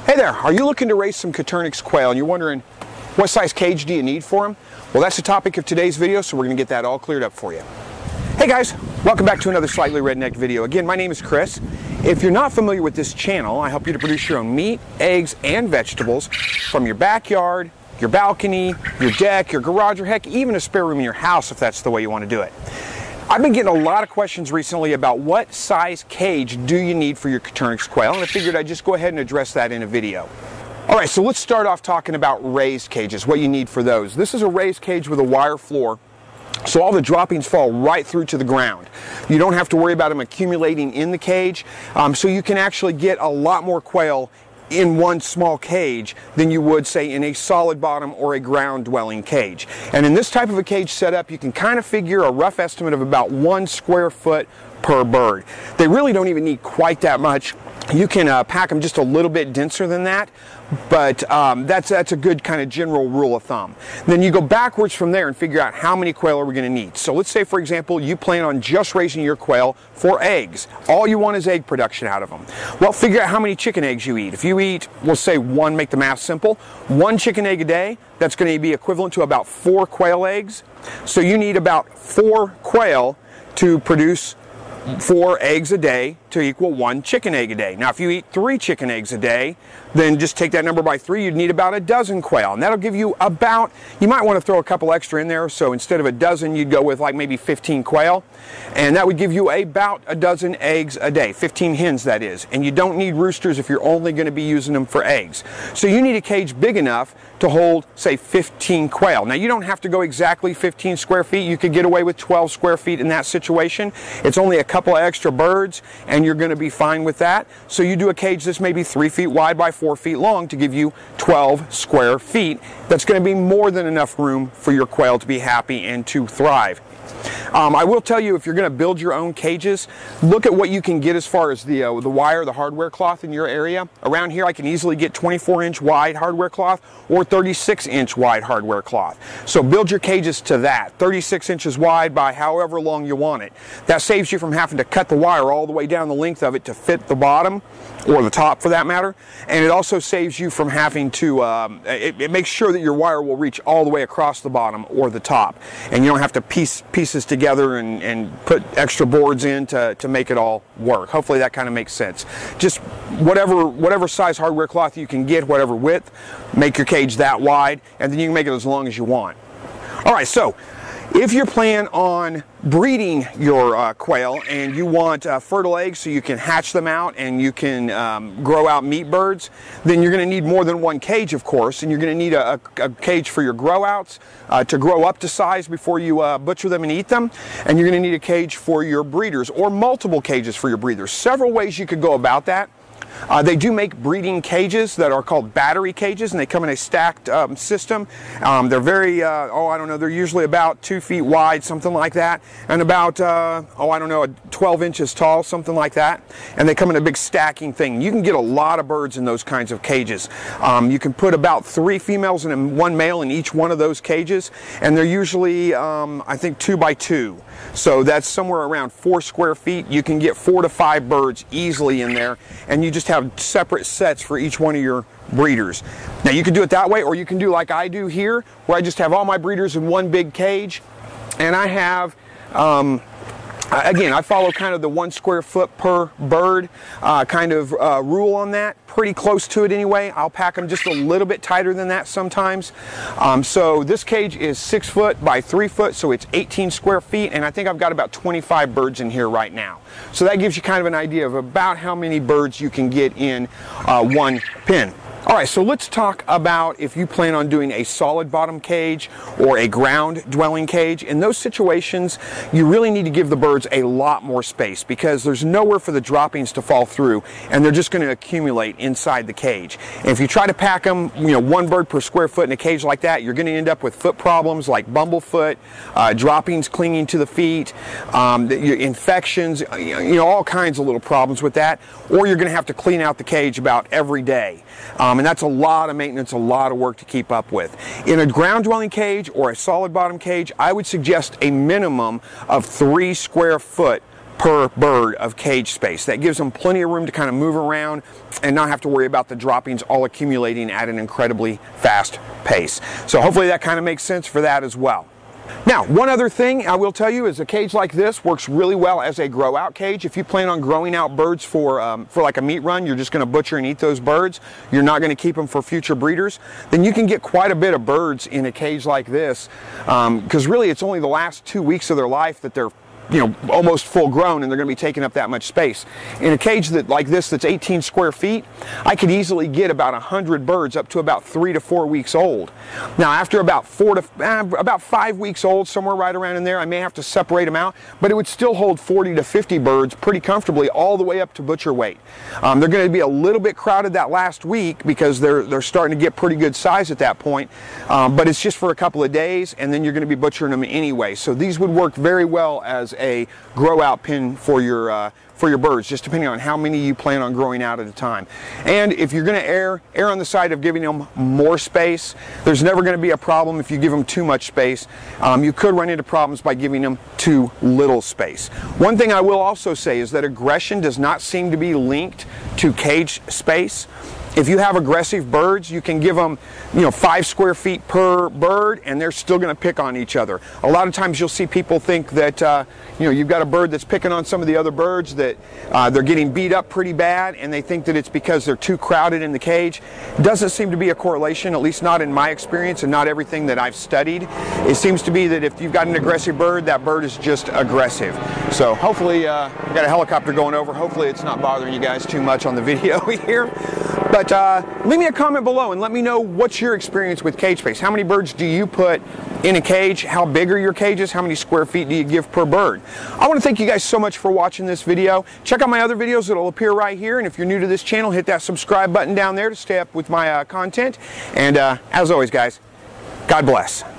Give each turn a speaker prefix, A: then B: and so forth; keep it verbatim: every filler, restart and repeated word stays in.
A: Hey there, are you looking to raise some Coturnix quail and you're wondering what size cage do you need for them? Well, that's the topic of today's video, so we're going to get that all cleared up for you. Hey guys, welcome back to another Slightly Redneck video. Again, my name is Chris. If you're not familiar with this channel, I help you to produce your own meat, eggs, and vegetables from your backyard, your balcony, your deck, your garage, or heck, even a spare room in your house if that's the way you want to do it. I've been getting a lot of questions recently about what size cage do you need for your Coturnix quail, and I figured I'd just go ahead and address that in a video. All right, so let's start off talking about raised cages, what you need for those. This is a raised cage with a wire floor, so all the droppings fall right through to the ground. You don't have to worry about them accumulating in the cage, um, so you can actually get a lot more quail in one small cage than you would, say, in a solid bottom or a ground dwelling cage. And in this type of a cage setup, you can kind of figure a rough estimate of about one square foot per bird. They really don't even need quite that much. You can uh, pack them just a little bit denser than that, but um, that's, that's a good kind of general rule of thumb. Then you go backwards from there and figure out how many quail are we going to need. So let's say, for example, you plan on just raising your quail for eggs. All you want is egg production out of them. Well, figure out how many chicken eggs you eat. If you eat, we'll say one, make the math simple, one chicken egg a day, that's going to be equivalent to about four quail eggs. So you need about four quail to produce four eggs a day to equal one chicken egg a day. Now, if you eat three chicken eggs a day, then just take that number by three, you'd need about a dozen quail. And that'll give you about, you might want to throw a couple extra in there, so instead of a dozen, you'd go with like maybe fifteen quail. And that would give you about a dozen eggs a day, fifteen hens that is. And you don't need roosters if you're only going to be using them for eggs. So you need a cage big enough to hold, say, fifteen quail. Now, you don't have to go exactly fifteen square feet. You could get away with twelve square feet in that situation. It's only a couple of extra birds, and you're going to be fine with that. So you do a cage that's maybe three feet wide by four feet long to give you twelve square feet. That's going to be more than enough room for your quail to be happy and to thrive. Um, I will tell you, if you're going to build your own cages, look at what you can get as far as the, uh, the wire, the hardware cloth in your area. Around here, I can easily get twenty-four inch wide hardware cloth or thirty-six inch wide hardware cloth. So build your cages to that, thirty-six inches wide by however long you want it. That saves you from having to cut the wire all the way down the length of it to fit the bottom, or the top for that matter. And it also saves you from having to, um, it, it makes sure that your wire will reach all the way across the bottom or the top. And you don't have to piece pieces together and, and put extra boards in to, to make it all work. Hopefully that kind of makes sense. Just whatever, whatever size hardware cloth you can get, whatever width, make your cage that wide, and then you can make it as long as you want. All right, so if you're planning on breeding your uh, quail and you want uh, fertile eggs so you can hatch them out and you can um, grow out meat birds, then you're going to need more than one cage, of course, and you're going to need a, a, a cage for your grow outs uh, to grow up to size before you uh, butcher them and eat them, and you're going to need a cage for your breeders, or multiple cages for your breeders. Several ways you could go about that. Uh, they do make breeding cages that are called battery cages, and they come in a stacked um, system. Um, they're very, uh, oh, I don't know, they're usually about two feet wide, something like that, and about, uh, oh, I don't know, twelve inches tall, something like that. And they come in a big stacking thing. You can get a lot of birds in those kinds of cages. Um, you can put about three females and one male in each one of those cages, and they're usually, um, I think, two by two. So that's somewhere around four square feet. You can get four to five birds easily in there, and you just have separate sets for each one of your breeders. Now, you can do it that way, or you can do like I do here, where I just have all my breeders in one big cage, and I have um, again, I follow kind of the one square foot per bird uh, kind of uh, rule on that, pretty close to it anyway. I'll pack them just a little bit tighter than that sometimes. Um, so this cage is six foot by three foot, so it's eighteen square feet, and I think I've got about twenty-five birds in here right now. So that gives you kind of an idea of about how many birds you can get in uh, one pen. All right, so let's talk about if you plan on doing a solid bottom cage or a ground dwelling cage. In those situations, you really need to give the birds a lot more space because there's nowhere for the droppings to fall through, and they're just going to accumulate inside the cage. And if you try to pack them, you know, one bird per square foot in a cage like that, you're going to end up with foot problems like bumblefoot, uh, droppings clinging to the feet, um, the, infections, you know, all kinds of little problems with that. Or you're going to have to clean out the cage about every day. Um, and that's a lot of maintenance, a lot of work to keep up with. In a ground dwelling cage or a solid bottom cage, I would suggest a minimum of three square foot per bird of cage space. That gives them plenty of room to kind of move around and not have to worry about the droppings all accumulating at an incredibly fast pace. So hopefully that kind of makes sense for that as well. Now, one other thing I will tell you is a cage like this works really well as a grow out cage. If you plan on growing out birds for, um, for like a meat run, you're just going to butcher and eat those birds, you're not going to keep them for future breeders, then you can get quite a bit of birds in a cage like this, because um, really it's only the last two weeks of their life that they're you know, almost full grown, and they're going to be taking up that much space. In a cage that like this that's eighteen square feet, I could easily get about one hundred birds up to about three to four weeks old. Now after about four to uh, about five weeks old, somewhere right around in there, I may have to separate them out, but it would still hold forty to fifty birds pretty comfortably all the way up to butcher weight. Um, they're going to be a little bit crowded that last week because they're they're starting to get pretty good size at that point, um, but it's just for a couple of days, and then you're going to be butchering them anyway. So these would work very well as a grow out pen for your uh, for your birds, just depending on how many you plan on growing out at a time. And if you're going to err err on the side of giving them more space, there's never going to be a problem if you give them too much space. Um, you could run into problems by giving them too little space. One thing I will also say is that aggression does not seem to be linked to cage space. If you have aggressive birds, you can give them, you know, five square feet per bird, and they're still going to pick on each other. A lot of times you'll see people think that, uh, you know, you've got a bird that's picking on some of the other birds, that uh, they're getting beat up pretty bad, and they think that it's because they're too crowded in the cage. Doesn't seem to be a correlation, at least not in my experience and not everything that I've studied. It seems to be that if you've got an aggressive bird, that bird is just aggressive. So hopefully, uh, I've got a helicopter going over. Hopefully it's not bothering you guys too much on the video here. But uh, leave me a comment below and let me know what's your experience with cage space. How many birds do you put in a cage? How big are your cages? How many square feet do you give per bird? I want to thank you guys so much for watching this video. Check out my other videos that'll appear right here. And if you're new to this channel, hit that subscribe button down there to stay up with my uh, content. And uh, as always, guys, God bless.